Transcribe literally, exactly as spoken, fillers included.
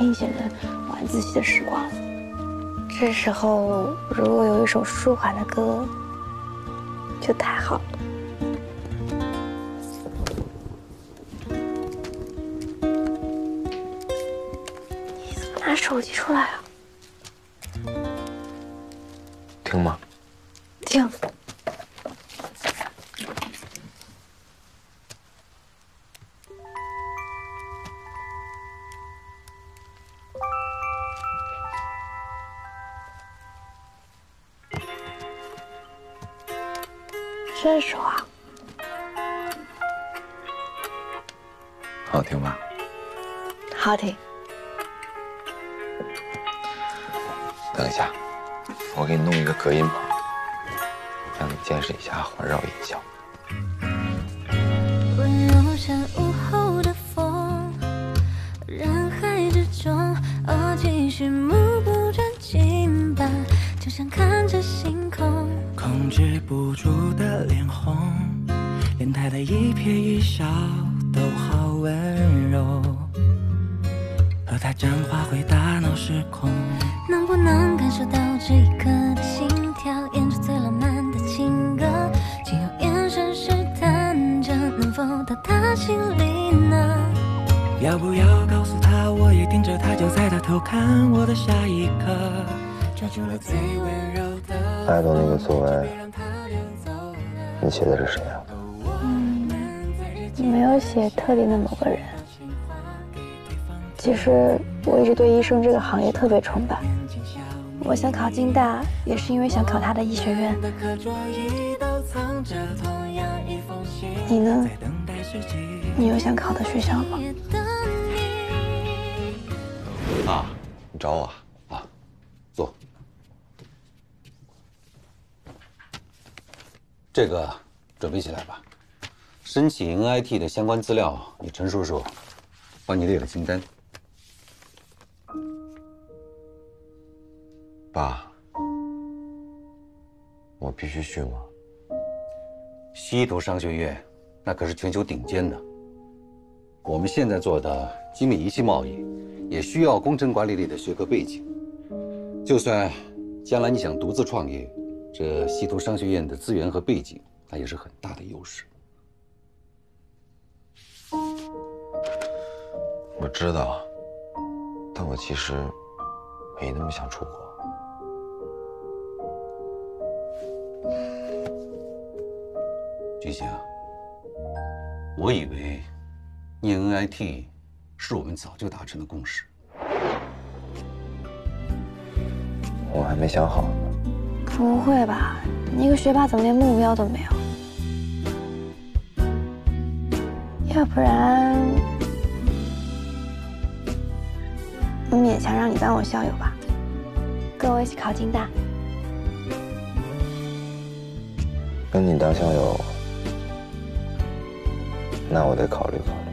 清闲的晚自习的时光。这时候如果有一首舒缓的歌，就太好了。你怎么拿手机出来啊？ 听吗？ 听。这首啊， 好听吧？ 好听。 等一下，我给你弄一个隔音棚，让你见识一下环绕音效。 温柔像午后的风，人海之中，哦，继续目不转睛吧，就像看着星空， 控制不住的脸红，连他的一瞥一笑都好温柔，和他讲话会大脑失控。 能不能感受到这一刻的心跳，演出最浪漫的情歌，仅用眼神试探着能否到他心里呢？ 要不要告诉他，我也盯着他，就在他偷看我的下一刻，抓住了最温柔的。 爱豆那个作文，你写的是谁啊？ 嗯，没有写特定的某个人。其实我一直对医生这个行业特别崇拜。我想考京大，也是因为想考他的医学院。你呢？你有想考的学校吗？ 啊，你找我啊？坐。 这个准备起来吧。申请 N I T 的相关资料，你陈叔叔帮你列了清单。 爸，我必须去吗？ 西图商学院那可是全球顶尖的。我们现在做的精密仪器贸易，也需要工程管理类的学科背景。就算将来你想独自创业，这西图商学院的资源和背景，那也是很大的优势。 我知道，但我其实没那么想出国。 君行，我以为念 N I T 是我们早就达成的共识。 我还没想好呢。 不会吧？你一个学霸怎么连目标都没有？要不然，我勉强让你当我校友吧，跟我一起考京大。 跟你当校友，那我得考虑考虑。